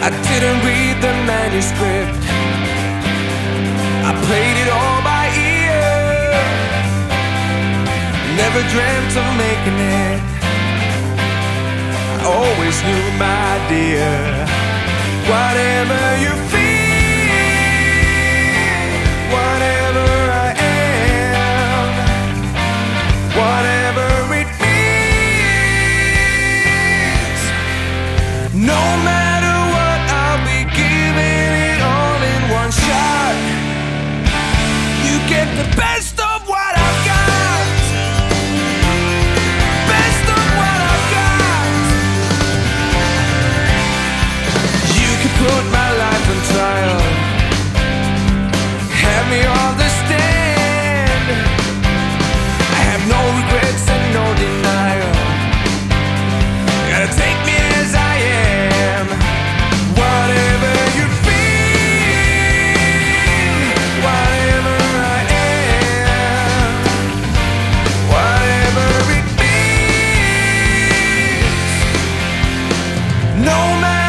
I didn't read the manuscript, I played it all by ear. Never dreamt of making it, I always knew, my dear. Whatever you feel, whatever I am, whatever it means, no matter what, I'll be giving it all in one shot. You get the best of what I've got, best of what I've got. You can put my life on trial, have me on the stand. I have no regrets and no denial, gotta take me as I am. Whatever you feel, whatever I am, whatever it means, no matter